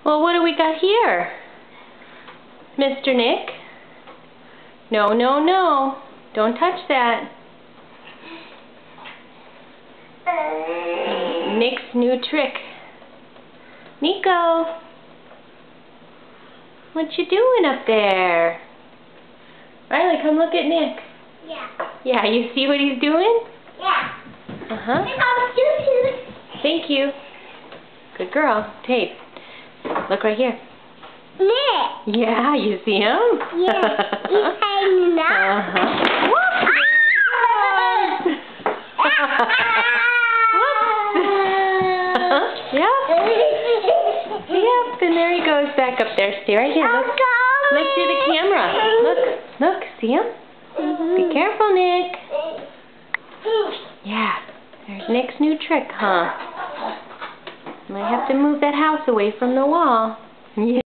Well, what do we got here? Mr. Nick? No, no, no. Don't touch that. Nick's new trick. Nico, what you doing up there? Riley, come look at Nick. Yeah. Yeah, you see what he's doing? Yeah. Uh-huh. Thank you. Good girl. Tape. Look right here. Nick. Yeah, you see him? Yeah. He's hanging out. Uh-huh. Whoops! Yep. Yep, and there he goes back up there. Stay right here. Look to the camera. Look, see him? Be careful, Nick. Yeah, there's Nick's new trick, huh? Might have to move that house away from the wall. Yeah.